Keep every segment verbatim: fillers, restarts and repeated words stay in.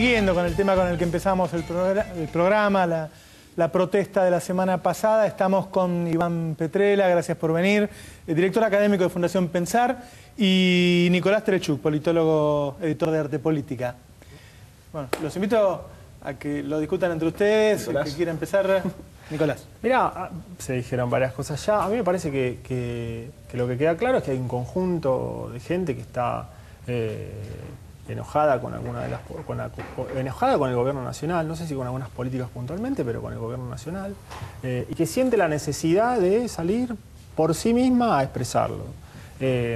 siguiendo con el tema con el que empezamos el, progr el programa, la, la protesta de la semana pasada. Estamos con Iván Petrella, gracias por venir, el director académico de Fundación Pensar, y Nicolás Terechuk, politólogo, editor de Arte Política. Bueno, los invito a que lo discutan entre ustedes, Nicolás. Que quiera empezar. Nicolás. Mirá, se dijeron varias cosas ya. A mí me parece que, que, que lo que queda claro es que hay un conjunto de gente que está eh, enojada con alguna de las con la, enojada con el gobierno nacional, no sé si con algunas políticas puntualmente, pero con el gobierno nacional, eh, y que siente la necesidad de salir por sí misma a expresarlo. Eh,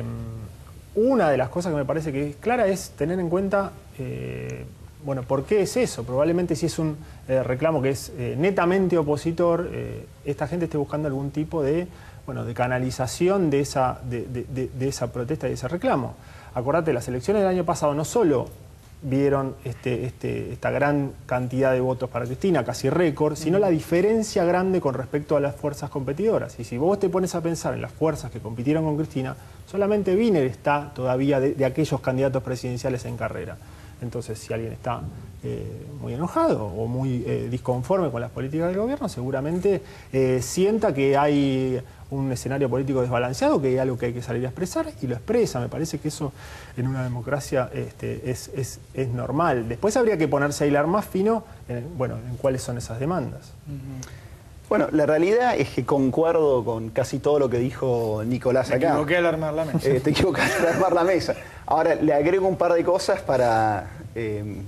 una de las cosas que me parece que es clara es tener en cuenta eh, bueno, ¿por qué es eso? Probablemente si es un eh, reclamo que es eh, netamente opositor, eh, esta gente esté buscando algún tipo de, bueno, de canalización de esa, de, de, de, de esa protesta y de ese reclamo. Acordate, las elecciones del año pasado no solo vieron este, este, esta gran cantidad de votos para Cristina, casi récord, sino la diferencia grande con respecto a las fuerzas competidoras. Y si vos te pones a pensar en las fuerzas que compitieron con Cristina, solamente Wiener está todavía de, de aquellos candidatos presidenciales en carrera. Entonces, si alguien está eh, muy enojado o muy eh, disconforme con las políticas del gobierno, seguramente eh, sienta que hay un escenario político desbalanceado, que hay algo que hay que salir a expresar, y lo expresa. Me parece que eso en una democracia este, es, es, es normal. Después habría que ponerse a hilar más fino en, bueno, en cuáles son esas demandas. Uh-huh. Bueno, la realidad es que concuerdo con casi todo lo que dijo Nicolás acá. Me equivoqué al armar la mesa. Eh, te equivocaste al armar la mesa. Ahora, le agrego un par de cosas para... Eh,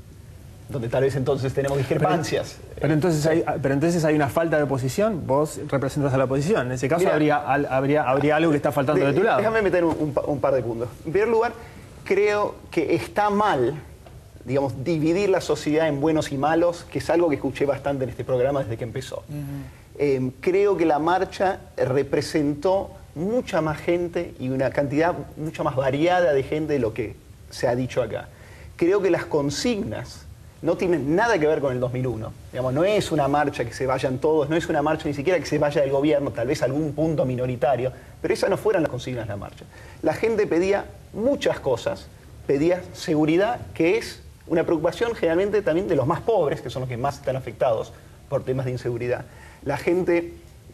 donde tal vez entonces tenemos discrepancias. Pero, pero, entonces hay, pero entonces hay una falta de oposición, vos representas a la oposición. En ese caso Mira, habría, habría, habría algo que está faltando de, de tu lado. Déjame meter un, un, un par de puntos. En primer lugar, creo que está mal, digamos, dividir la sociedad en buenos y malos, que es algo que escuché bastante en este programa desde que empezó. Uh-huh. eh, creo que la marcha representó mucha más gente y una cantidad mucho más variada de gente de lo que se ha dicho acá. Creo que las consignas no tienen nada que ver con el dos mil uno. Digamos, no es una marcha que se vayan todos, no es una marcha ni siquiera que se vaya del gobierno, tal vez algún punto minoritario, pero esas no fueran las consignas de la marcha. La gente pedía muchas cosas, pedía seguridad, que es una preocupación generalmente también de los más pobres, que son los que más están afectados por temas de inseguridad. La gente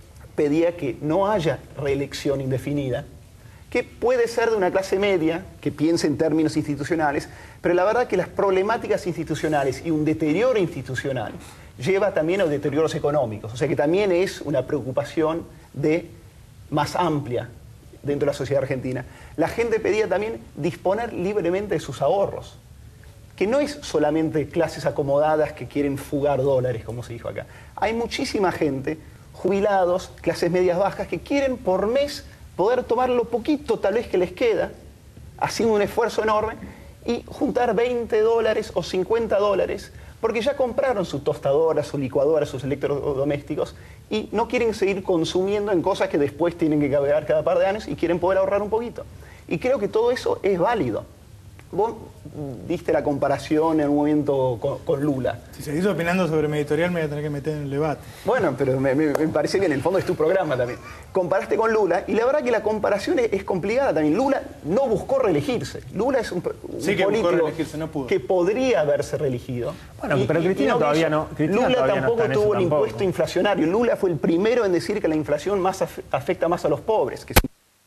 pedía que no haya reelección indefinida, que puede ser de una clase media, que piense en términos institucionales, pero la verdad que las problemáticas institucionales y un deterioro institucional lleva también a deterioros económicos, o sea que también es una preocupación de, más amplia dentro de la sociedad argentina. La gente pedía también disponer libremente de sus ahorros, que no es solamente clases acomodadas que quieren fugar dólares, como se dijo acá. Hay muchísima gente, jubilados, clases medias bajas, que quieren por mes poder tomar lo poquito tal vez que les queda, haciendo un esfuerzo enorme, y juntar veinte dólares o cincuenta dólares, porque ya compraron su tostadora, su licuadora, sus electrodomésticos, y no quieren seguir consumiendo en cosas que después tienen que cargar cada par de años y quieren poder ahorrar un poquito. Y creo que todo eso es válido. Vos diste la comparación en un momento con, con Lula. Si seguís opinando sobre mi editorial me voy a tener que meter en el debate. Bueno, pero me, me, me parece que en el fondo es tu programa también. Comparaste con Lula y la verdad que la comparación es, es complicada también. Lula no buscó reelegirse. Lula es un, un sí, que político no pudo. que podría haberse reelegido. Bueno, y, pero Cristina no todavía no. Cristina Lula todavía tampoco no está en tuvo eso el tampoco. impuesto inflacionario. Lula fue el primero en decir que la inflación más af afecta más a los pobres. Que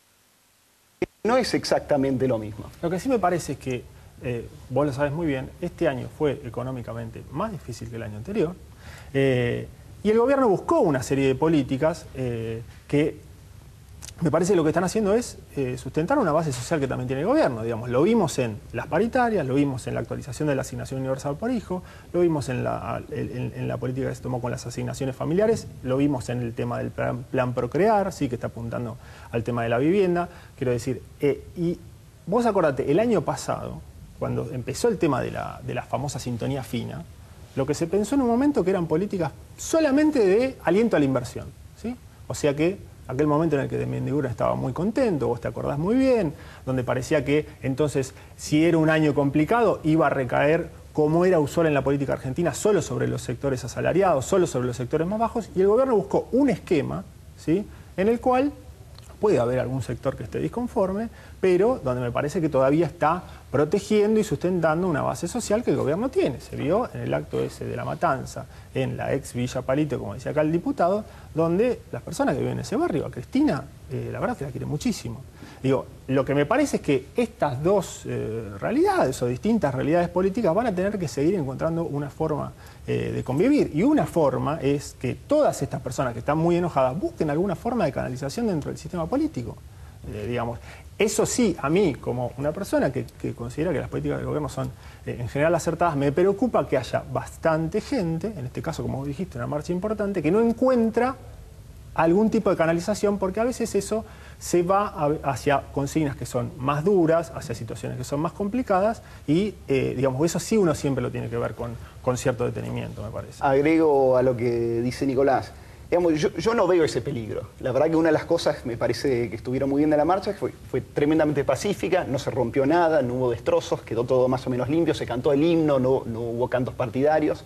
no es exactamente lo mismo. Lo que sí me parece es que Eh, vos lo sabes muy bien, este año fue económicamente más difícil que el año anterior, eh, y el gobierno buscó una serie de políticas eh, que me parece que lo que están haciendo es eh, sustentar una base social que también tiene el gobierno. Digamos, lo vimos en las paritarias, lo vimos en la actualización de la asignación universal por hijo, lo vimos en la, en, en la política que se tomó con las asignaciones familiares, lo vimos en el tema del plan, plan Procrear, sí, que está apuntando al tema de la vivienda. Quiero decir, eh, y vos acordate, el año pasado, cuando empezó el tema de la, de la famosa sintonía fina, lo que se pensó en un momento que eran políticas solamente de aliento a la inversión, ¿sí? O sea que aquel momento en el que de Mendiguren estaba muy contento, vos te acordás muy bien, donde parecía que entonces si era un año complicado iba a recaer, como era usual en la política argentina, solo sobre los sectores asalariados, solo sobre los sectores más bajos, y el gobierno buscó un esquema, ¿sí?, en el cual puede haber algún sector que esté disconforme, pero donde me parece que todavía está protegiendo y sustentando una base social que el gobierno tiene. Se vio en el acto ese de la matanza, en la ex Villa Palito, como decía acá el diputado, donde las personas que viven en ese barrio, a Cristina, eh, la verdad que la quiere muchísimo. Digo, lo que me parece es que estas dos eh, realidades o distintas realidades políticas van a tener que seguir encontrando una forma eh, de convivir. Y una forma es que todas estas personas que están muy enojadas busquen alguna forma de canalización dentro del sistema político. Eh, digamos, eso sí, a mí, como una persona que, que considera que las políticas del gobierno son eh, en general acertadas, me preocupa que haya bastante gente, en este caso, como vos dijiste, una marcha importante, que no encuentra algún tipo de canalización, porque a veces eso se va a, hacia consignas que son más duras, hacia situaciones que son más complicadas, y eh, digamos, eso sí uno siempre lo tiene que ver con, con cierto detenimiento, me parece. Agrego a lo que dice Nicolás. Digamos, yo, yo no veo ese peligro. La verdad que una de las cosas me parece que estuvieron muy bien de la marcha fue, fue tremendamente pacífica, no se rompió nada, no hubo destrozos, quedó todo más o menos limpio, se cantó el himno, no, no hubo cantos partidarios.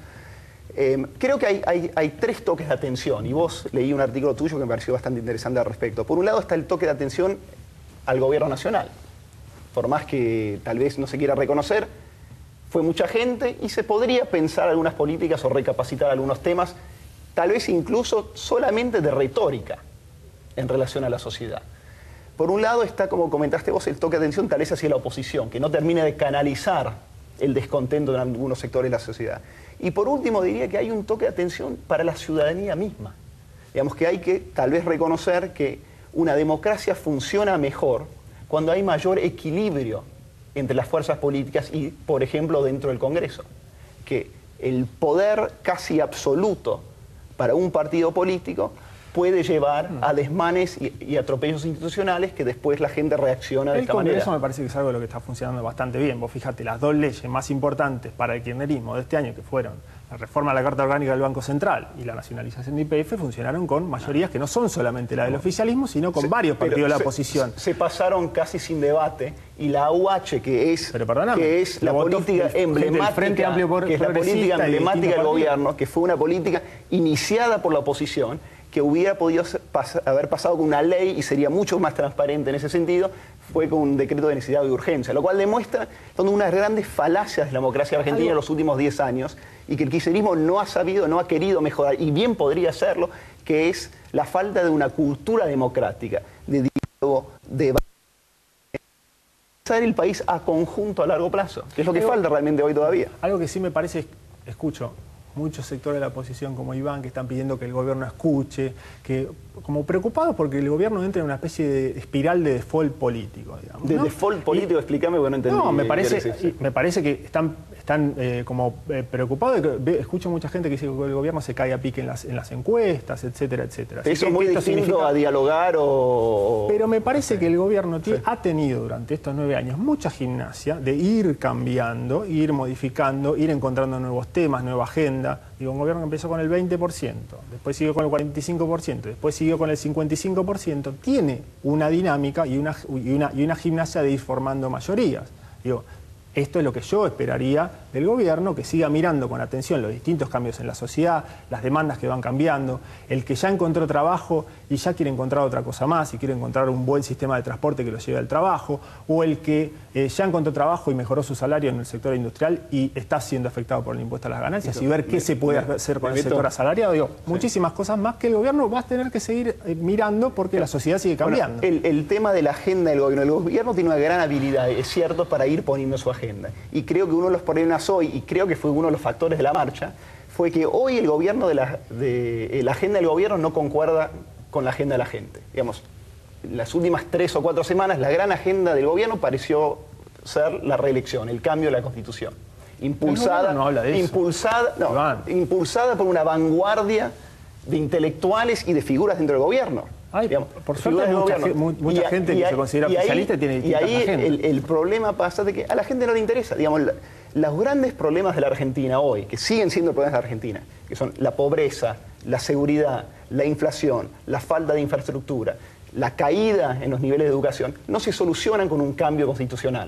Eh, creo que hay, hay, hay tres toques de atención, y vos leí un artículo tuyo que me pareció bastante interesante al respecto. Por un lado está el toque de atención al gobierno nacional. Por más que tal vez no se quiera reconocer, fue mucha gente y se podría pensar algunas políticas o recapacitar algunos temas, tal vez incluso solamente de retórica en relación a la sociedad. Por un lado está, como comentaste vos, el toque de atención tal vez hacia la oposición, que no termine de canalizar el descontento en algunos sectores de la sociedad. Y por último diría que hay un toque de atención para la ciudadanía misma. Digamos que hay que tal vez reconocer que una democracia funciona mejor cuando hay mayor equilibrio entre las fuerzas políticas y, por ejemplo, dentro del Congreso. Que el poder casi absoluto para un partido político puede llevar a desmanes y, y atropellos institucionales que después la gente reacciona de esta manera. El Congreso me parece que es algo de lo que está funcionando bastante bien. Vos fíjate, las dos leyes más importantes para el kirchnerismo de este año, que fueron la reforma a la Carta Orgánica del Banco Central y la nacionalización de Y P F, funcionaron con mayorías que no son solamente la del oficialismo, sino con se, varios partidos de la se, oposición. Se pasaron casi sin debate, y la U H, que es, que es la política el, emblemática, el Frente Amplio por, que es la política emblemática del gobierno, que fue una política iniciada por la oposición, que hubiera podido pas haber pasado con una ley y sería mucho más transparente en ese sentido, fue con un decreto de necesidad de urgencia, lo cual demuestra una de las grandes falacias de la democracia argentina en los últimos diez años, y que el kirchnerismo no ha sabido, no ha querido mejorar, y bien podría hacerlo, que es la falta de una cultura democrática, de diálogo, de el país a conjunto a largo plazo, que es lo que algo, falta realmente hoy todavía. Algo que sí me parece, escucho muchos sectores de la oposición como Iván que están pidiendo que el gobierno escuche, que como preocupados porque el gobierno entre en una especie de espiral de default político, digamos, ¿De ¿no? default político? Y, explícame, porque no entendí. No, me parece, me parece que están, están eh, como eh, preocupados. De que, escucho mucha gente que dice que el gobierno se cae a pique en las, en las encuestas, etcétera, etcétera. Así Eso es muy distinto significa... a dialogar o... Pero me parece sí. que el gobierno sí. ha tenido durante estos nueve años mucha gimnasia de ir cambiando, ir modificando, ir encontrando nuevos temas, nueva agenda. Digo, un gobierno que empezó con el veinte por ciento, después siguió con el cuarenta y cinco por ciento, después siguió con el cincuenta y cinco por ciento, tiene una dinámica y una, y una, y una gimnasia de ir formando mayorías. Digo, esto es lo que yo esperaría del gobierno, que siga mirando con atención los distintos cambios en la sociedad, las demandas que van cambiando, el que ya encontró trabajo y ya quiere encontrar otra cosa más y quiere encontrar un buen sistema de transporte que lo lleve al trabajo, o el que eh, ya encontró trabajo y mejoró su salario en el sector industrial y está siendo afectado por el impuesto a las ganancias, y ver qué se puede hacer con el sector asalariado. Digo, muchísimas cosas más que el gobierno va a tener que seguir eh, mirando porque la sociedad sigue cambiando. Bueno, el, el tema de la agenda del gobierno. El gobierno tiene una gran habilidad, es cierto, para ir poniendo su agenda. Y creo que uno de los problemas hoy, y creo que fue uno de los factores de la marcha, fue que hoy el gobierno de la, de, la agenda del gobierno no concuerda con la agenda de la gente. Digamos, las últimas tres o cuatro semanas la gran agenda del gobierno pareció ser la reelección, el cambio de la Constitución. Impulsada, no habla de eso. impulsada, no, impulsada por una vanguardia de intelectuales y de figuras dentro del gobierno. Ay, digamos, por suerte hay mucha, mucha y, gente y, que y, se considera y oficialista ahí, y tiene distintas Y ahí agendas. El, el problema pasa de que a la gente no le interesa. Digamos, la, los grandes problemas de la Argentina hoy, que siguen siendo problemas de la Argentina, que son la pobreza, la seguridad, la inflación, la falta de infraestructura, la caída en los niveles de educación, no se solucionan con un cambio constitucional.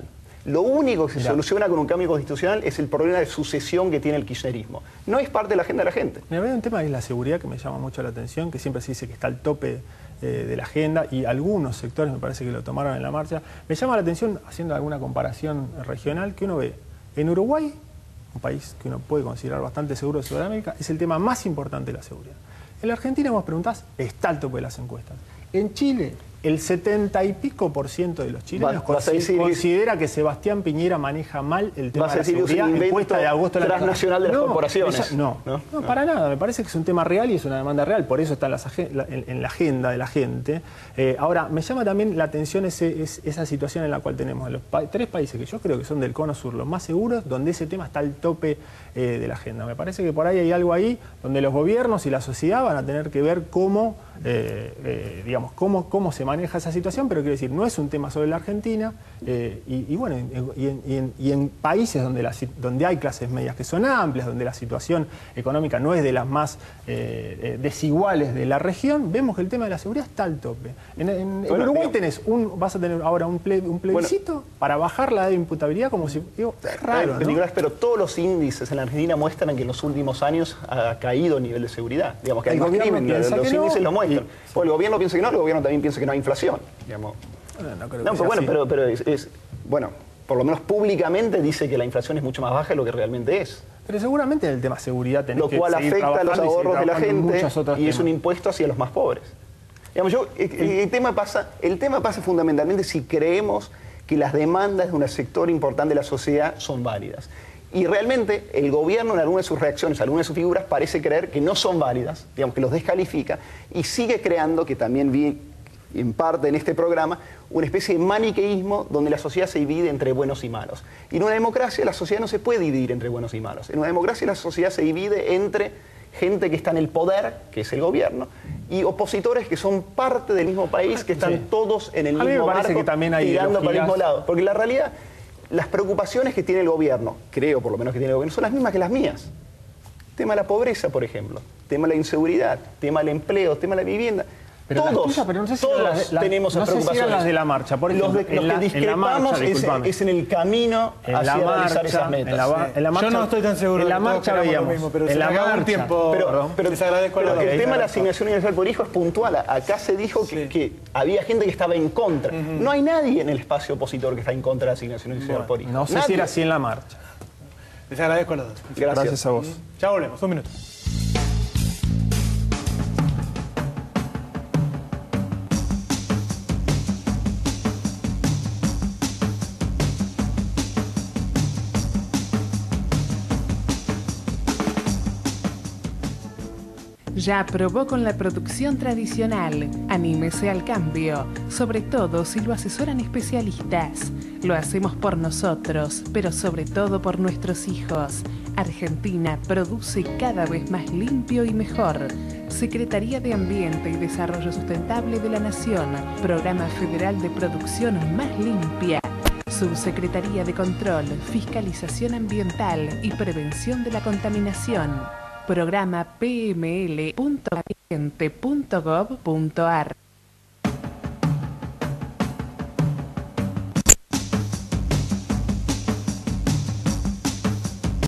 Lo único que se Mirá. soluciona con un cambio constitucional es el problema de sucesión que tiene el kirchnerismo. No es parte de la agenda de la gente. Mira, hay un tema que es la seguridad que me llama mucho la atención, que siempre se dice que está al tope eh, de la agenda y algunos sectores me parece que lo tomaron en la marcha. Me llama la atención, haciendo alguna comparación regional, que uno ve en Uruguay, un país que uno puede considerar bastante seguro de Sudamérica, es el tema más importante de la seguridad. En la Argentina, vos preguntás, está al tope de las encuestas. En Chile, el setenta y pico por ciento de los chilenos Vas- vas a decir- considera que Sebastián Piñera maneja mal el tema Vas de a la decir que es un seguridad. invento Encuesta de agosto del año transnacional de las No, corporaciones. esa- no, ¿No? no, para nada. Me parece que es un tema real y es una demanda real. Por eso está en, las agen- la- en- en la agenda de la gente. Eh, ahora, me llama también la atención ese, es- esa situación en la cual tenemos los pa- tres países que yo creo que son del cono sur los más seguros, donde ese tema está al tope eh, de la agenda. Me parece que por ahí hay algo ahí donde los gobiernos y la sociedad van a tener que ver cómo, eh, eh, digamos, cómo, cómo se maneja esa situación, pero quiero decir, no es un tema sobre la Argentina, eh, y, y bueno, y en, y en- y en países donde, la, si- donde hay clases medias que son amplias, donde la situación económica no es de las más eh, eh, desiguales de la región, vemos que el tema de la seguridad está al tope. En, en- en Bueno, Uruguay digo- tenés un, vas a tener ahora un, ple- un plebiscito para bajar la edad de imputabilidad como si... Digo, es raro, Pero, ¿no? Nicolás, pero todos los índices en la Argentina muestran que en los últimos años ha caído el nivel de seguridad. Digamos que hay El más gobierno crimen, piensa los que no, índices lo muestran. y- O el gobierno piensa que no, el gobierno también piensa que no hay inflación. Digamos. No, no creo No, que pero sea bueno, así. pero, pero es, es- bueno, por lo menos públicamente dice que la inflación es mucho más baja de lo que realmente es. Pero seguramente en el tema seguridad tenés Lo que cual seguir afecta a los trabajando y seguir ahorros de la trabajando en gente muchos otros y es un temas. impuesto hacia los más pobres. Digamos, yo, el, el tema pasa, el tema pasa fundamentalmente si creemos que las demandas de un sector importante de la sociedad son válidas. Y realmente el gobierno en alguna de sus reacciones, alguna de sus figuras, parece creer que no son válidas, digamos que los descalifica y sigue creando, que también vi en parte en este programa, una especie de maniqueísmo donde la sociedad se divide entre buenos y malos. Y en una democracia la sociedad no se puede dividir entre buenos y malos. En una democracia la sociedad se divide entre gente que está en el poder, que es el gobierno, y opositores que son parte del mismo país, que están Sí. todos en el A mí mismo me parece barco, que también hay tirando para el mismo ideologías. lado. Porque la realidad, las preocupaciones que tiene el gobierno, creo por lo menos que tiene el gobierno, son las mismas que las mías. Tema de la pobreza, por ejemplo, tema de la inseguridad, tema del empleo, tema de la vivienda. Pero las todos, tuyas, pero no sé si todos eran las de- las- tenemos no esas sé si eran preocupaciones. las de la marcha. Por ejemplo, los, de- en los la- que en la discrepamos marcha, es, discúlpame. es en el camino En hacia la realizar marcha, esas metas. en la, ba- en la marcha, Yo no estoy tan seguro en de la que todos marcha queramos lo veíamos, mismo, pero en se la me acabó el marcha, tiempo. Pero, Perdón, pero, les agradezco pero la el razón. tema de la asignación universal por hijo es puntual. Acá se dijo que, Sí. que había gente que estaba en contra. No hay nadie en el espacio opositor que está en contra de la asignación universal por hijo. no sé Nadie. si era así en la marcha. Les agradezco a los dos. Gracias. Gracias a vos. Ya volvemos, un minuto. Ya probó con la producción tradicional. Anímese al cambio, sobre todo si lo asesoran especialistas. Lo hacemos por nosotros, pero sobre todo por nuestros hijos. Argentina produce cada vez más limpio y mejor. Secretaría de Ambiente y Desarrollo Sustentable de la Nación. Programa Federal de Producción Más Limpia. Subsecretaría de Control, Fiscalización Ambiental y Prevención de la Contaminación. Programa p m l punto ambiente punto gov punto a r.